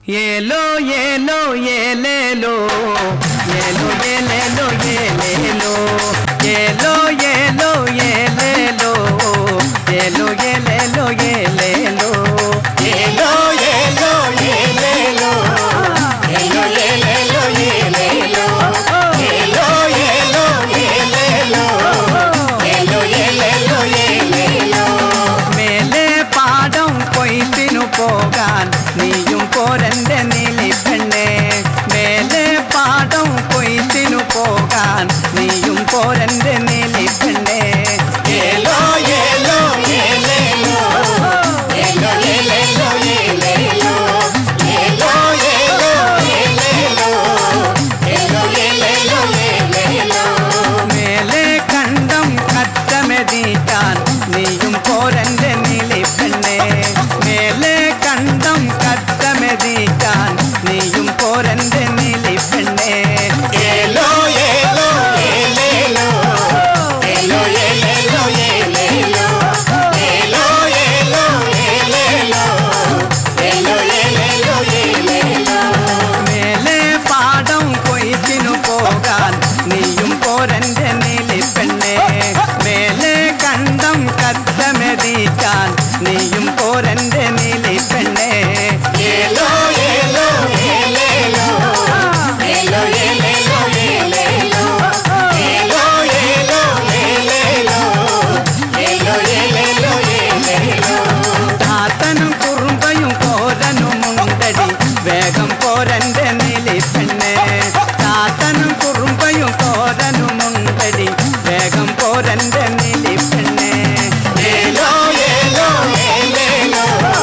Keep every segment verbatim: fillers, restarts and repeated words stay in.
ये लो ये लो ये ले लो, ये लो ये ले लो ये ले लो, ये लो ये लो ये ले लो, ये लो ये ले लो ये ले लो, ये लो ये लो ये ले लो, ये लो ये ले लो ये ले लो, ये लो ये लो ये ले लो, ये लो ये ले लो ये ले लो. മേലെ പാടം കൊയ്ത്തിനു പോകാൻ നീയും പോരന്റെ നീലി പെണ്ണേ, മേലെ പാടം കൊയ്ത്തിനു പോകാൻ നീയും പോരന്റെ നീലി പെണ്ണേ. ये लो ये लो ये ले लो, ये लो ये ले लो ये ले लो, ये लो ये लो ये ले लो, ये लो ये ले लो ये ले लो. മേലെ കണ്ടം കറ്റമെതിക്കാൻ നീയും പോരന്റെ നീലി പെണ്ണേ, മേലെ കണ്ടം കറ്റമെതിക്കാൻ നീയും പോരന്റെ നീലി പെണ്ണേ. ये लो ये लो ये ले लो, ये लो ये ले लो ये ले लो, ये लो ये लो ये ले लो, ये लो ये ले लो ये ले लो. മേലെ പാടം കൊയ്ത്തിനു പോകാൻ നീയും പോരന്റെ നീലി പെണ്ണേ, മേലെ കണ്ടം കറ്റമെതിക്കാൻ നീയും പോരന്റെ നീലി പെണ്ണേ. ये लो ये लो ये ले लो, ये लो ये ले लो ये ले लो, ये लो ये लो ये ले लो, ये लो ये ले लो ये ले लो. താത്തനും കുറുമ്പയും കോരനുമുണ്ടടി വേഗം പോരന്റെ നീലി പെണ്ണേ, താത്തനും കുറുമ്പയും കോരനുമുണ്ടടി വേഗം പോരന്റെ നീലി പെണ്ണേ. ये लो ये लो ये ले लो,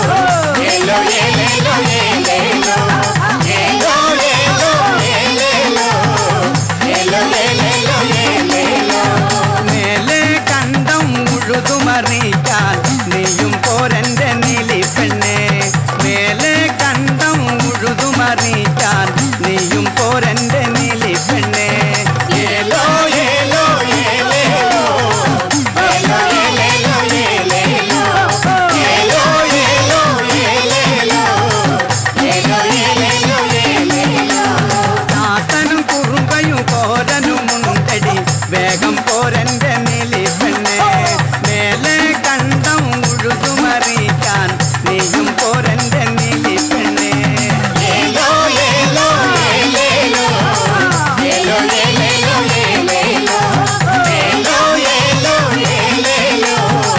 ये लो ये ले लो ये ले लो, ये लो ये लो ये ले लो, ये लो ये ले लो ये ले लो. മേലെ കണ്ടം ഉഴുതുമറിക്കാൻ നീയും പോരന്റെ നീലി പെണ്ണേ, മേലെ കണ്ടം ഉഴുതുമറിക്കാൻ നീയും പോരന്റെ നീലി പെണ്ണേ. ये लो ये लो ये ले लो, ये लो ये ले लो ये ले लो, ये लो ये लो ये ले लो, ये लो ये ले लो ये ले लो. താത്തനും കുറുമ്പയും കോരനുമുണ്ടടി വേഗം പോരന്റെ നീലി പെണ്ണേ, മേലെ കണ്ടം ഉഴുതുമറിക്കാൻ നീയും പോരന്റെ നീലി പെണ്ണേ. ये लो ये लो ये ले लो, ये लो ये ले लो ये ले लो, ये लो ये लो ये ले लो,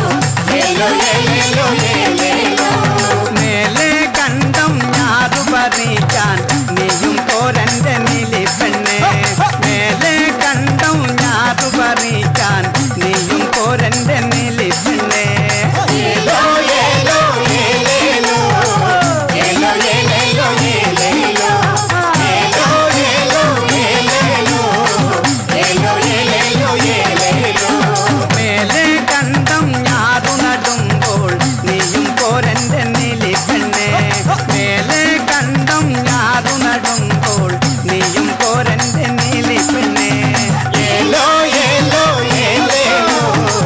ये लो ये ले लो ये ले लो. മേലെ കണ്ടം ഞാറു പറിക്കാൻ നീയും പോരന്റെ നീലി പെണ്ണേ, മേലെ കണ്ടം ഞാറു പറിക്കാൻ നീയും പോരന്റെ നീലി പെണ്ണേ. ये लो ये लो ये ले लो, ये लो ये ले लो ये ले लो, ये लो ये लो ये ले लो, ये लो ये ले लो ये ले लो. മേലെ കണ്ടം ഞാറു നടുമ്പോൾ നീയും പോരന്റെ നീലി പെണ്ണേ, മേലെ കണ്ടം ഞാറു നടുമ്പോൾ നീയും പോരന്റെ നീലി പെണ്ണേ. ये लो ये लो ये ले लो,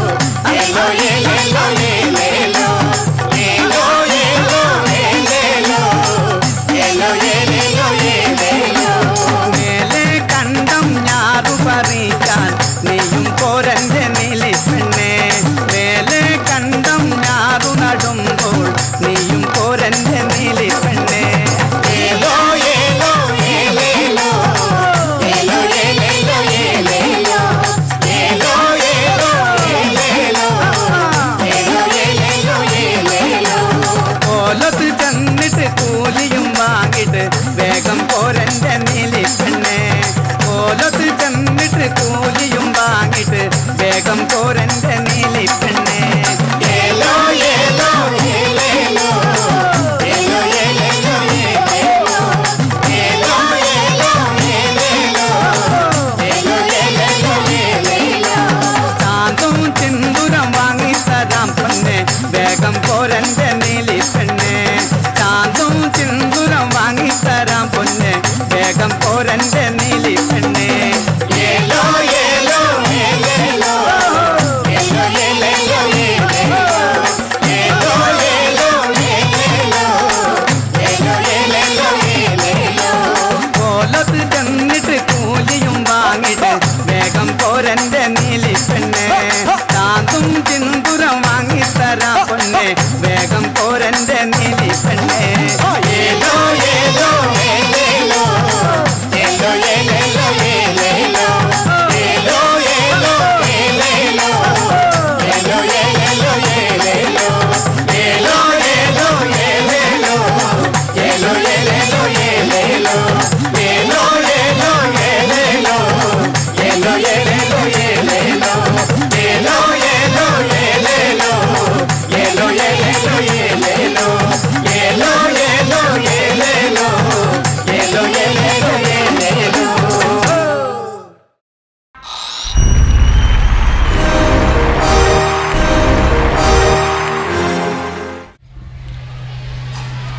ये लो ये ले लो ये ले लो, ये लो ये लो ये ले लो, ये लो ये ले लो ये ले लो. മേലെ കണ്ടം ഞാറു പറിക്കാൻ നീയും പോരന്റെ നീലി പെണ്ണേ, മേലെ കണ്ടം ഞാറു നടുമ്പോൾ നീയും പോരന്റെ നീലി പെണ്ണേ. ये लो ये लो ये ले लो, ये लो ये ले लो ये ले लो, ये लो ये लो ये ले लो, ये लो ये ले लो ये ले लो. കോലത്ത് ചെന്നിട്ട് കൂലിയും വാങ്ങിട്ട് വേഗം പോരന്റെ നീലി പെണ്ണേ, കോലത്ത് ചെന്നിട്ട് കൂലിയും വാങ്ങിട്ട് വേഗം പോരന്റെ നീലി പെണ്ണേ. ये लो ये लो ये ले लो, ये लो ये ले लो ये ले लो, ये लो ये लो ये ले लो, ये लो ये ले लो ये ले लो. ചാന്തും ചിന്തുരം വാങ്ങിത്തരാം പെണ്ണേ, വേഗം പോരന്റെ നീലി പെണ്ണേ, ചാന്തും ചിന്തുരം വാങ്ങിത്തരാം പൊന്നെ, വേഗം പോരന്റെ നീലി പെണ്ണേ. ये लो ये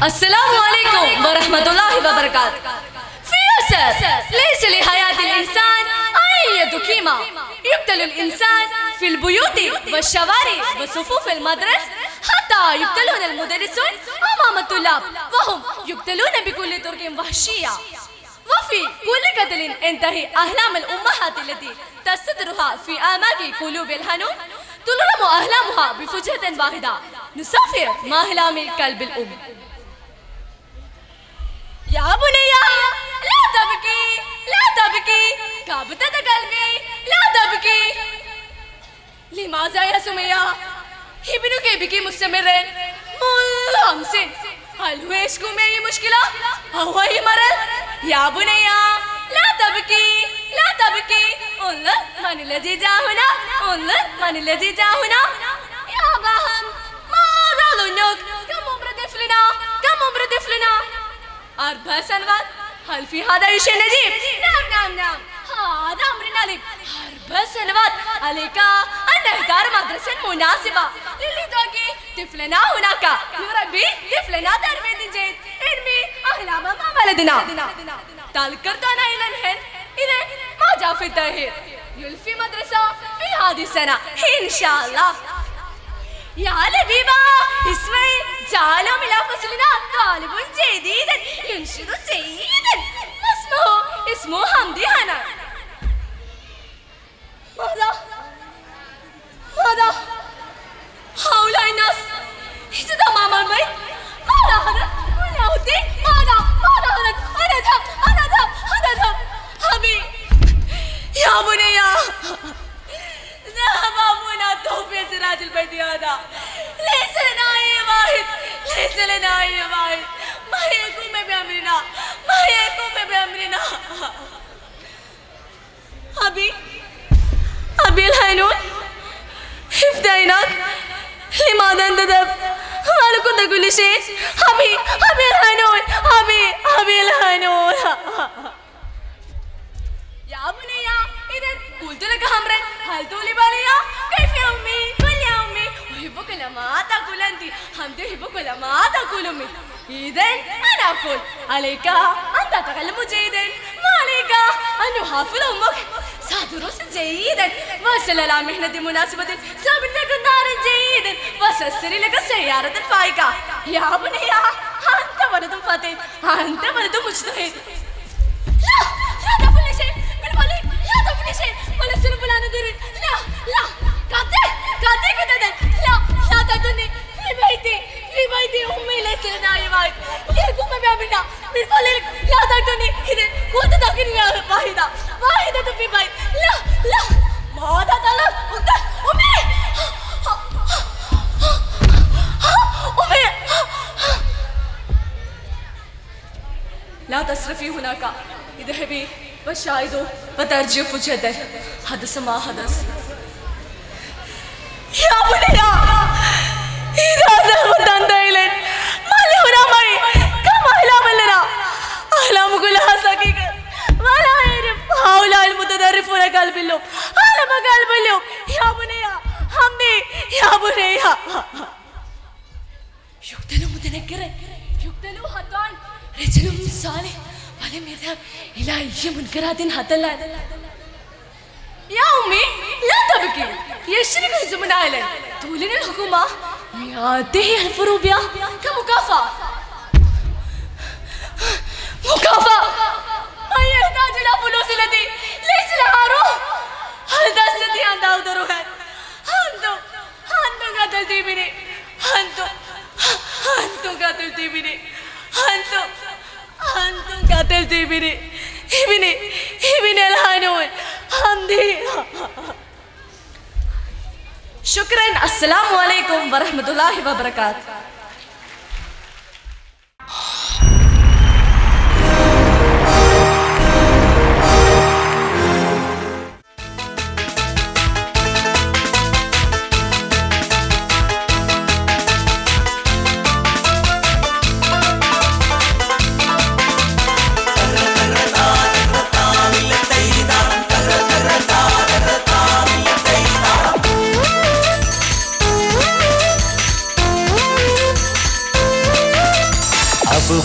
अस्सलामुअलैकुम वरहमतुल्लाहि वबरकातुहू। في أسر ليس لحياة الإنسان أي قيمة. يقتل الإنسان في البيوت والشوارع وصفوف المدرسة، حتى يقتلون المدرسون أمام الطلاب وهم يقتلون بكل طرق وحشية. وفي كل قتل انتهي أحلام الأمهات التي تسترها في أعماق قلوب الحنون، تلرم أحلامها بفجأة واحدة. نسافر مع أحلام قلب الأم. يا بني لا تبكي لا تبكي، كابتة قلبي لا تبكي. لماذا يا سمية ابنك يبكي مستمرا منذ أمس؟ هل هو عشق में ये मुश्किला أو هو مرض؟ يا بني لا تبكي لا تبكي. انظر من الذي جاء هنا، انظر من الذي جاء هنا. يا بهم ماذا ظنك؟ كم عمر طفلنا؟ كم عمر طفلنا؟ أربع سنوات. هل في هذا شيء نجيب؟ نعم نعم نعم، هذا أمر نليب. أربع سنوات، عليك أن نختار مدرسة مناسبة للتوقي طفلنا هناك. نربي طفلنا تربية جيد، نرمي أحلام مع ولدنا. تذكرتنا إلى الهند، إذا ما جاء في التأخير يلفي مدرسة في هذه السنة إن شاء الله. يا لبيبة اسمعي، جعل إلى فصلنا طالب جديد ينشد جيدا، اسمه اسمه حمدي هنا. ماذا ماذا هؤلاء الناس يجد أمام البيت؟ ماذا حدث؟ ماذا أودي؟ ماذا ماذا حدث؟ أنا أذهب أنا أذهب أنا أذهب. أبي يا بني ذهب أبونا توفي سراج البيت هذا. ليس لنا أي واحد، ليس لنا أي واحد. ما يقوم بأمرنا، ما يقوم بأمرنا. أبي أبي الحنون افتيناك، لماذا انتدب؟ أنا كنت كل شيء. أبي أبي الحنون أبي أبي الحنون. يا بني إذا قلت لك أمرا هل تولي بالي؟ كيف يا أمي؟ قل يا أمي أحبك لما تقول أنت، حمدي أحبك لما تقول أمي. إذا أنا أقول عليك أن تتكلم جيدا، وعليك أن يحافظ أمك. سأدرس جيدا وأسأل على مهنة مناسبة، سأبني لك دارا جيدا وسأشتري لك سيارة فائقة. يا بني أنت ولد فاتن، أنت ولد مجتهد. لا لا تقول لي شيء بالفعل، لا تقول لي شيء ولا سلب ولا ندير. لا لا كاتي كاتي كده لا لا تدني في بيتي في بيتي. أمي ليس لنا أي واحد، يقوم بأمرنا بالفعل. لا تدني إذا كنت تأكلني واحدة واحدة في بيت. لا لا ماذا طلب؟ أمي أمي لا تصرفي هناك، اذهبي وشاهدوا وترجي فجأة حدث ما حدث. يا بني إذا ذهبت أنت إليه ما لي هنا معي. كم أحلام لنا، أحلام كلها حقيقة ولا أعرف. هؤلاء المتطرفون قلب اليوم، أعلم قلب اليوم. يا بني حمدي يا بني يقتل متنكرا، يقتل حتى رجل صالح ولم يذهب إلى أي منكرات حتى لا. يا أمي لا تبكي، يشترك حزبنا إليه. تولين الحكومة مئتي ألف روبيا كمكافأة. مكافأة؟ ما يحتاج إلى فلوس التي ليس لها روح. هل تستطيع أن تأخذ روحا؟ أنتم أنتم قتلتي ابني، أنتم أنتم قتلتي ابني، أنتم أنتم قتلتي ابني ابني ابني الحنون حمدي. شكرا. السلام عليكم ورحمة الله وبركاته. Thank you.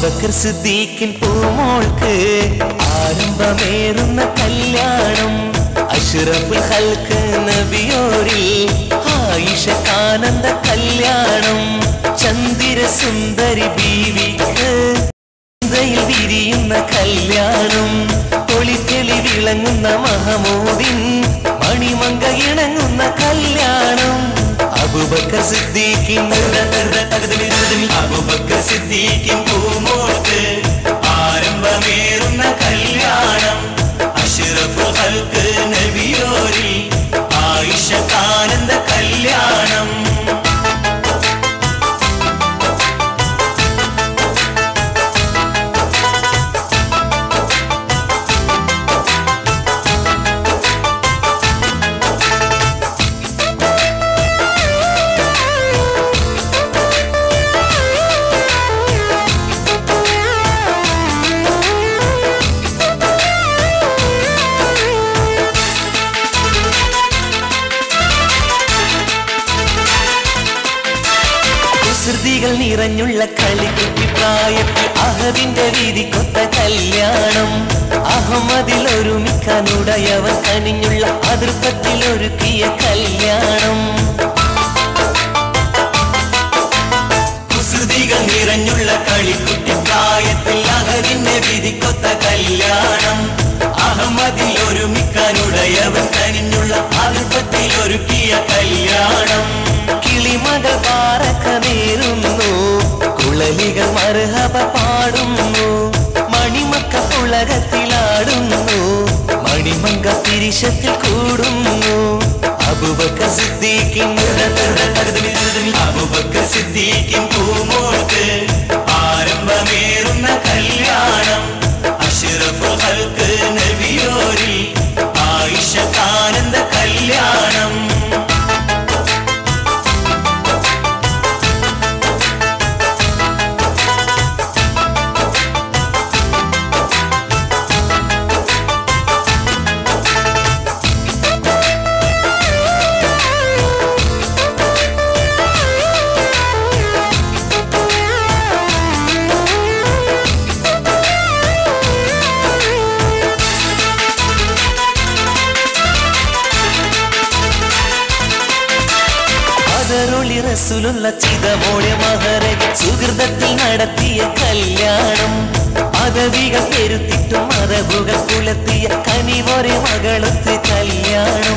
അബൂബക്കർ സിദ്ദീഖിൻ പൂമോൾക്ക് ആരംഭമേറുന്ന കല്യാണം അഷ്റഫുൽ ഖൽഖ് നബിയോരിൽ ആയിഷക്കാനന്ദ കല്യാണം ചന്ദിര സുന്ദരി ബീവിക്ക് ചിന്തയിൽ വിരിയുന്ന കല്യാണം ഒളിത്തെളി വിളങ്ങുന്ന മഹമൂദിൻ മണിമങ്ക ഇണങ്ങുന്ന കല്യാണം അബൂബക്കർ സിദ്ദീഖിൻ അബൂബക്കർ സിദ്ദീഖിൻ പൂമോൾക്ക് ആരംഭമേറുന്ന കല്യാണം അഷ്റഫുൽ ഖൽഖ് നബിയോരിൽ ആയിഷക്കാനന്ദ കല്യാണം നിറഞ്ഞുള്ള കളിക്കുട്ടി പ്രായത്തിൽ അഹദിന്റെ വീതിക്കൊത്ത കല്യാണം അഹമ്മദിൽ ഒരുമിക്കാനുടയവൻ കനിഞ്ഞുള്ള അതിർപ്പത്തിൽ ഒരുക്കിയ കല്യാണം കുസൃതികൾ നിറഞ്ഞുള്ള കളിക്കുട്ടി പ്രായത്തിൽ അഹദിന്റെ വീതിക്കൊത്ത കല്യാണം അഹമ്മദിൽ ഒരുമിക്കാനുടയവൻ കനിഞ്ഞുള്ള അതിർപ്പത്തിൽ ഒരുക്കിയ കല്യാണം കിളിമകൾ പാറക്ക നേരുന്നു കുളലികൾ മർഹബ പാടുന്നു മണിമക്ക പുളകത്തിലാടുന്നു മണിമങ്ക തിരിശത്തിൽ കൂടുന്നു അബൂബക്കർ സിദ്ദീഖിൻ അബൂബക്കർ സിദ്ദീഖിൻ പൂമോൾക്ക് ആരംഭമേറുന്ന കല്യാണം അഷ്റഫുൽ ഖൽഖ് നബിയോരിൽ ആയിഷക്കാനന്ദ കല്യാണം റസൂലുള്ള ചിതമോടെ മഹരകി സുഹൃതത്തിൽ നടത്തിയ കല്യാണം പദവികൾ പെരുത്തിട്ടും മതബുകൾ പുലർത്തിയ കനിവൊരെ മകളൊത്ത് കല്യാണം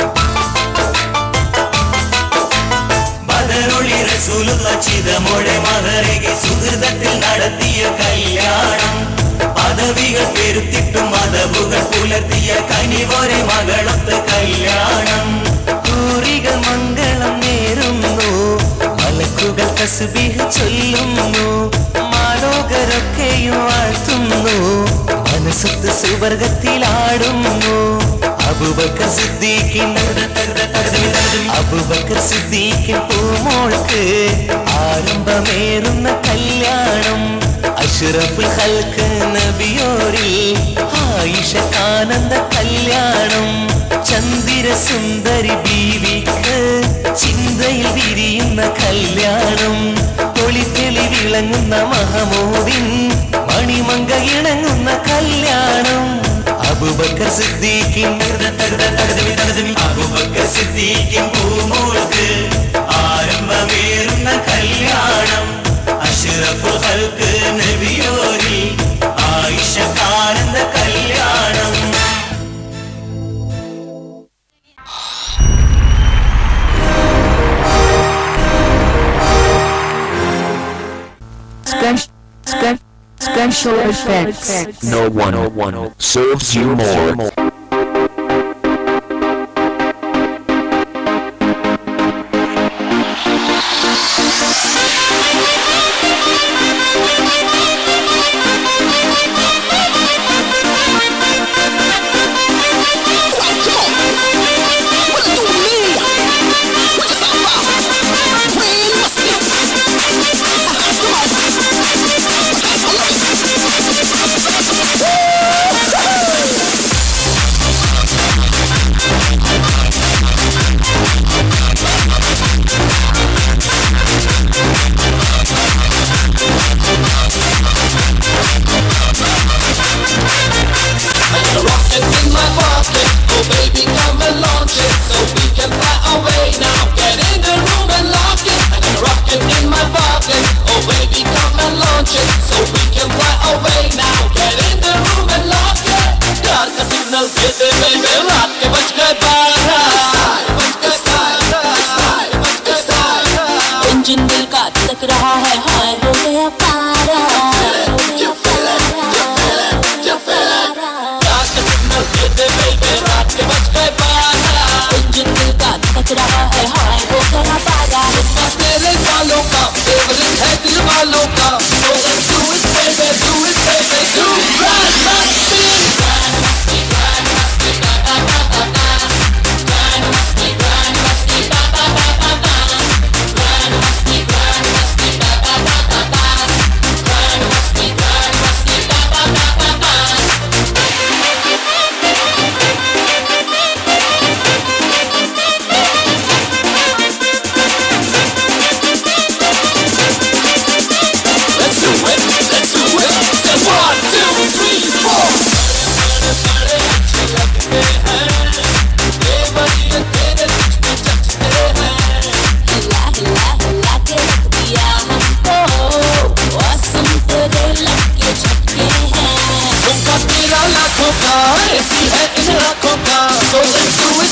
ബദറുളി റസൂലുള്ള ചിതമോടെ മഹരകി സുഹൃതത്തിൽ നടത്തിയ കല്യാണം പദവികൾ പെരുത്തിട്ടും മതബുകൾ പുലർത്തിയ കനിവൊരെ മകളൊത്ത് കല്യാണം കൂറികൾ മംഗളം നേരുന്നു മലക്കുകൾ തസ്ബീഹ് ചൊല്ലുന്നു മാലോകരൊക്കെയും വാഴ്ത്തുന്നു മനസ്സത്ത് സുവർഗത്തിലാടുന്നു അബൂബക്കർ സിദ്ദീഖിൻ അബൂബക്കർ സിദ്ദീഖിൻ പൂമോൾക്ക് ആരംഭമേറുന്ന കല്യാണം അഷ്റഫുൽ ഖൽഖ് നബിയോരിൽ ആയിഷക്കാനന്ദ കല്യാണം ചന്ദിര സുന്ദരി ബീവിക്ക് ചിന്തയിൽ വിരിയുന്ന കല്യാണം ഒളിത്തെളി വിളങ്ങുന്ന മഹമൂദിൻ മണിമങ്ക ഇണങ്ങുന്ന കല്യാണം അബൂബക്കർ സിദ്ദീഖിൻ അബൂബക്കർ സിദ്ദീഖിൻ പൂമോൾക്ക് ആരംഭമേറുന്ന കല്യാണം അഷ്റഫുൽ ഖൽഖ് നബിയോരിൽ ആയിഷക്കാനന്ദ കല്യാണം Special effects. No one, no one serves you more.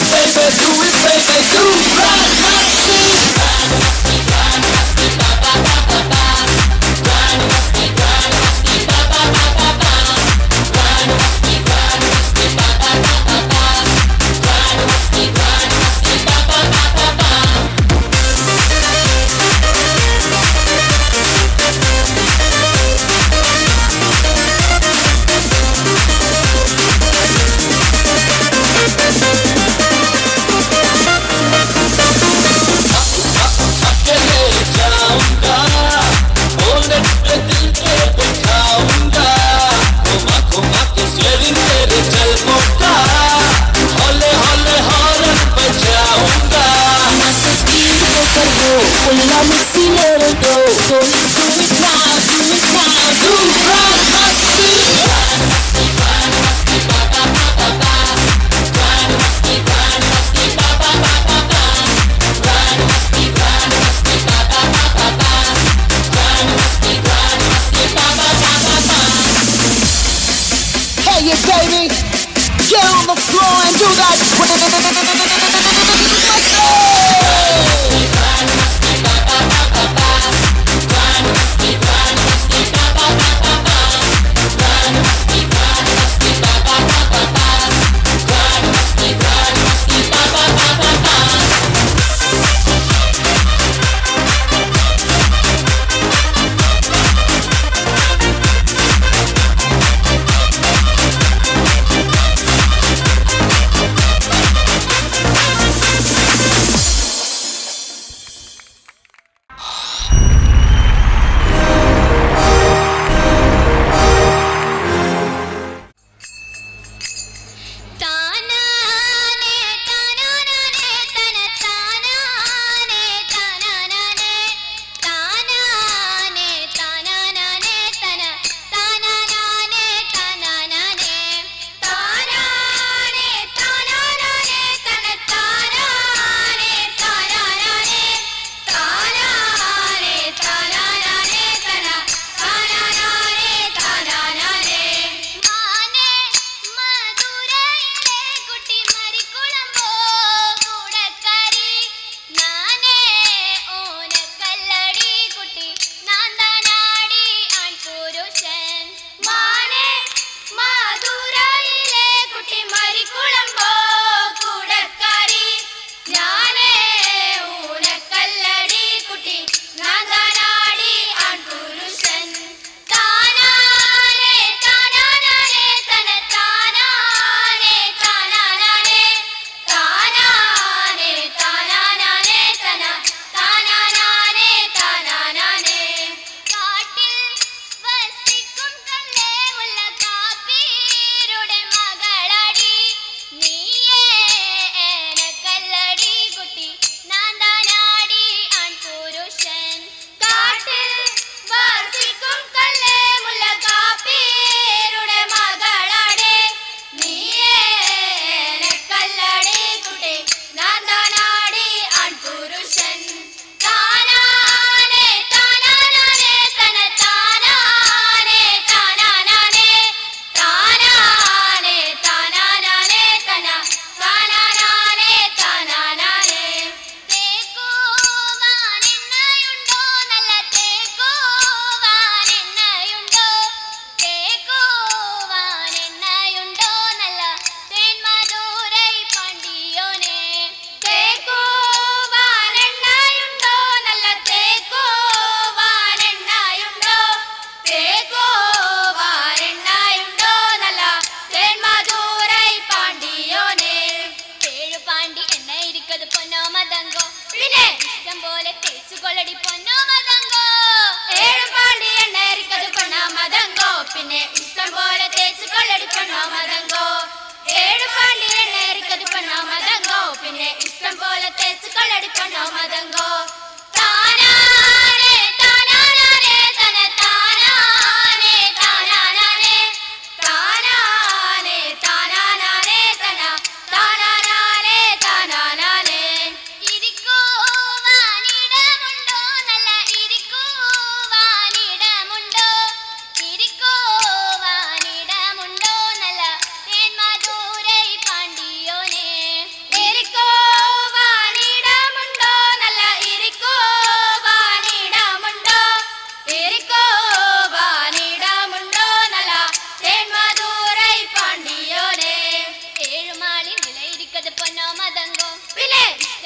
ൂരൈ പാണ്ടിയോനെ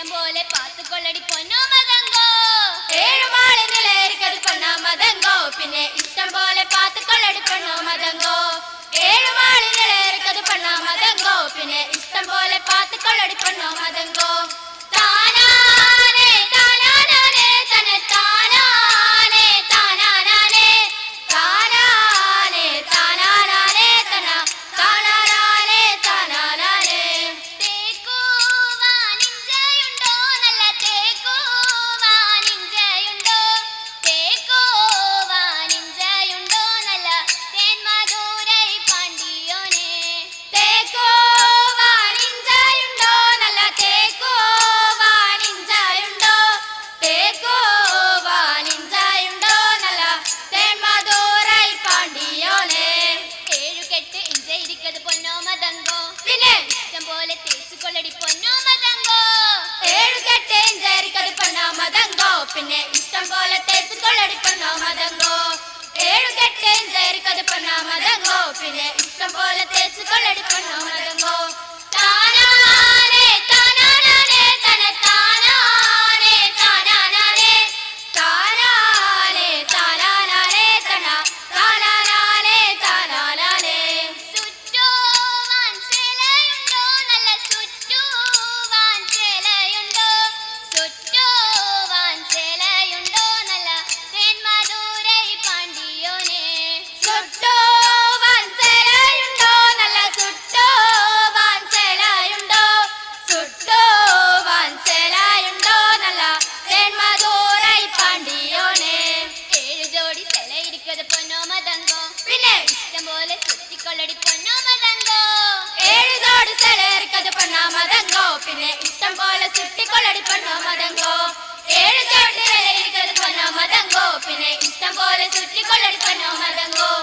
ഇഷ്ടം പോലെ പാത്തുകൊള്ളടി പൊന്നോ മതങ്കോ ഏഴുമാളി നിലയിരിക്കത് പൊന്നാ മതങ്കോ പിന്നെ ഇഷ്ടം പോലെ പാത്തുകൊള്ളടി പൊന്നോ മതങ്കോ ഏഴുമാളി നിലയിരിക്കത് പൊന്നാ മതങ്കോ പിന്നെ ഇഷ്ടം പോലെ പാത്തുകൊള്ളടി പൊന്നോ മതങ്കോ താനാനേ താനാനാനേ തന്നെ താനാനേ താനാനാനേ താനാനേ താനാനാനേ തന താനാനാനേ താനാനാനേ തേക്കുവാനിഞ്ചയുണ്ടോ നല്ല തേക്കുവാനിഞ്ചയുണ്ടോ തേക്കുവാനിഞ്ചയുണ്ടോ നല്ല തേന്മധുരൈ പാണ്ടിയോനെ തേക്കുവാനിഞ്ചയുണ്ടോ നല്ല തേക്കുവാനിഞ്ചയുണ്ടോ തേക്കുവാനിഞ്ചയുണ്ടോ നല്ല തേന്മധുരൈ പാണ്ടിയോനെ ഏഴുകെട്ട് ഇഞ്ചയിരിക്കത് പൊന്നോ മതങ്കോ പിന്നെ ഇഷ്ടം പോലെ തേച്ചുകൊള്ളടി പൊന്നോ മതങ്കോ ഏഴുകെട്ട് ഇഞ്ചയിരിക്കത് പൊന്നോ മതങ്കോ പിന്നെ ഇഷ്ടം പോലെ തേച്ചുകൊള്ളടി പൊന്നോ മതങ്കോ ഏഴുകെട്ട് ഇഞ്ചയിരിക്കത് പൊന്നോ മതങ്കോ പിന്നെ ഇഷ്ടം പോലെ തേച്ചുകൊള്ളടി പൊന്നോ മതങ്കോ താനാനേ താനാനാനേ തന താനാനേ താനാനാനേ താനാനേ താനാനാനേ തന താനാനാനേ താനാനാനേ സുറ്റുവാൻ ചേലയുണ്ടോ നല്ല സുറ്റുവാൻ ചേലയുണ്ടോ സുറ്റുവാൻ ചേലയുണ്ടോ നല്ല തേന്മധുരൈ പാണ്ടിയോനെ സുറ്റുവാൻ ചേലയുണ്ടോ നല്ല സുറ്റുവാൻ ചേലയുണ്ടോ സുറ്റുവാൻ ചേലയുണ്ടോ നല്ല തേന്മധുരൈ പാണ്ടിയോനെ ഏഴു ജോഡി ചേലയിരിക്കത് പൊന്നോ മതങ്കോ പിന്നെ ഇഷ്ടം പോലെ സുറ്റിക്കൊള്ളടി പൊന്നോ മതങ്കോ ഏഴു ജോഡി ചേലയിരിക്കത് പൊന്നോ മതങ്കോ പിന്നെ ഇഷ്ടം പോലെ സുറ്റിക്കൊള്ളടി പൊന്നോ മതങ്കോ ഏഴു ജോഡി ചേലയിരിക്കത് പൊന്നോ മതങ്കോ പിന്നെ ഇഷ്ടം പോലെ സുറ്റിക്കൊള്ളടി പൊന്നോ മതങ്കോ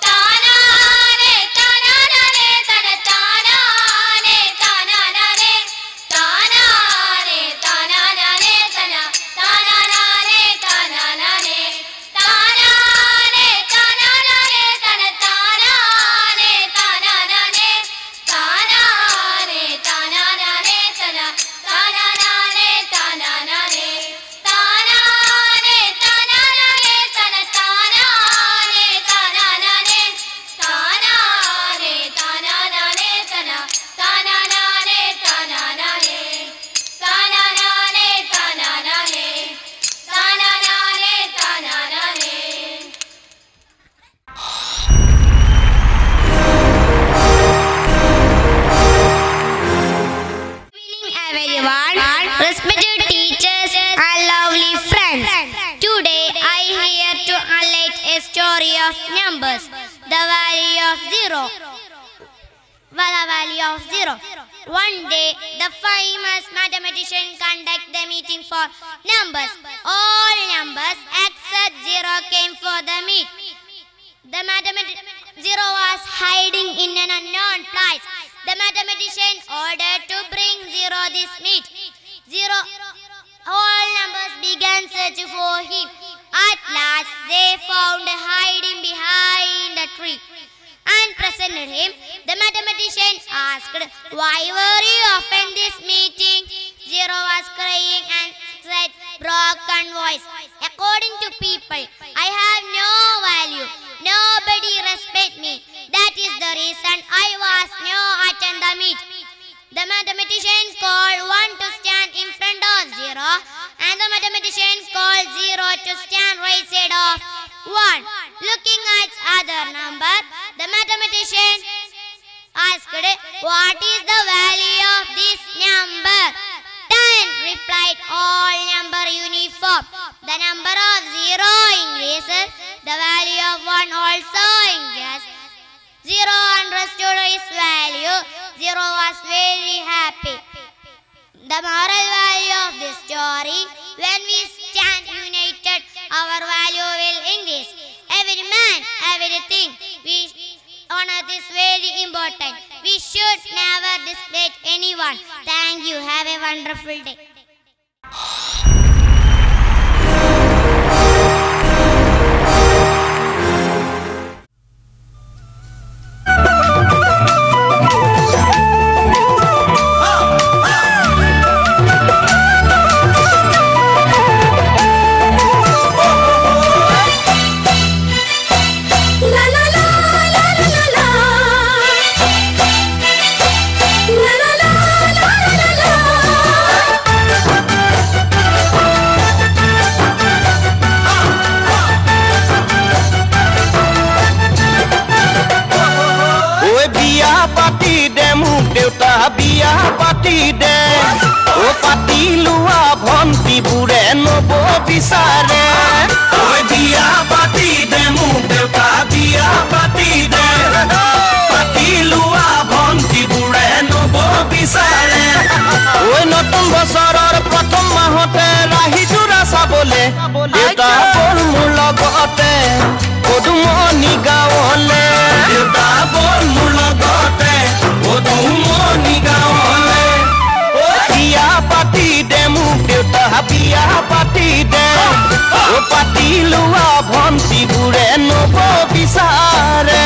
താനാനേ താനാനാനേ തന താനാനേ താനാനാനേ താനാനേ താനാനാനേ തന താനാനാനേ താനാനാനേ താനാനേ താനാനാനേ തന താനാനേ താനാനാനേ താനാനേ താനാനാനേ തന താനാനാനേ താനാനാനേ താനാനേ താനാനാനേ തന താനാനേ താനാനാനേ താനാനേ താനാനാനേ തന താനാനാനേ താനാനാനേ താനാനാനേ താനാനാനേ താനാനാനേ താനാനാനേ Everyone, respected teachers and lovely friends. Today I here to highlight a story of numbers, the value of zero. The value of zero. One day, the famous mathematician conducted the meeting for numbers. All numbers except zero came for the meet. The mathematician zero was hiding in an unknown place. The mathematician ordered to bring zero this meet. Zero, all numbers began searching for him. At last, they found hiding behind a tree and presented him. The mathematician asked, "Why were you often this meeting?" Zero was crying and said, broken voice, "According to people, I have no value. Nobody respect me. That is the reason I was no attend the meet." The mathematician called one to stand in front of zero, and the mathematician called zero to stand right side of one. Looking at other number, the mathematician asked, "What is the value of this number?" ten, replied all number uniform. The number of zero increases, the value of one also increases. Zero understood his value. Zero was very happy. The moral value of this story: when we stand united, our value will increase. Every man, everything we on earth is very important. We should never disrespect anyone. Thank you. Have a wonderful day. পাতি লোৱা ভন্তিবোৰে নব বিচাৰে ঐ বিয়া পাতি দে মোক দেউতা বিয়া পাতি দে পাতি লোৱা ভন্তিবোৰে নব বিচাৰে ঐ নতুন বছৰৰ প্ৰথম মাহতে ৰাহি জোৰা চাবলে দেউতা বল মোৰ লগতে পদুমণি গাঁৱলে দেউতা বল মোৰ লগতে পদুমণি গাঁৱলে বিয়া পাতি দে মোক দেউতা বিয়া পাতি দে ও পাতি লোৱা ভন্তিবোৰে নব বিচাৰে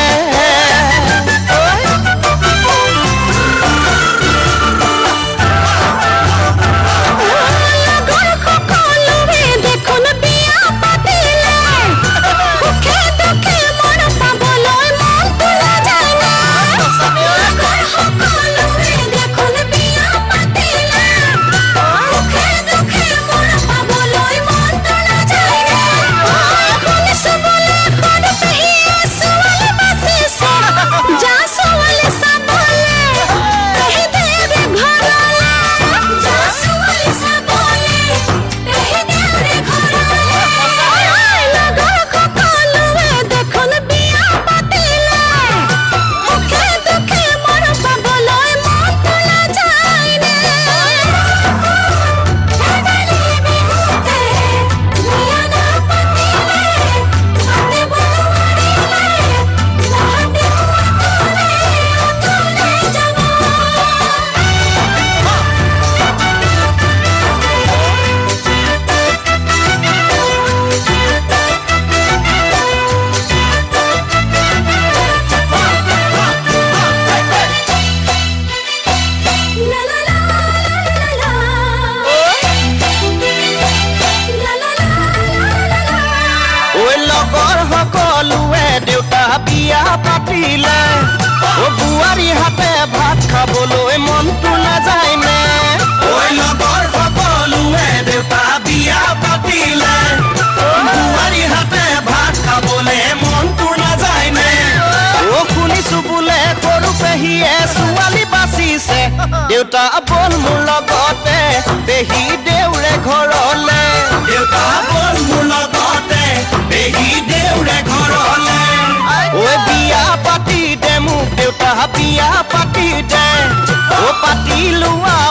বিয়া পাতিলে ও বুৱাৰী হাতে ভাত খাবলৈ মনটো নাযায় নে ঐ লগৰ সকলোৱে দেউতা বিয়া পাতিলে বুৱাৰী হাতে ভাত খাবলে মনটো নাযায় নে ও শুনিছো বোলে সৰু পেহীয়ে ছোৱালী বাচিছে দেউতা বল মোৰ লগতে পেহী দেউৰে ঘৰলে দেউতা বল মোৰ লগতে পেহী দেউৰে ঘৰলে ঐ বিয়া পাতি দে মোক দেউতা বিয়া পাতি দে ও পাতি লোৱা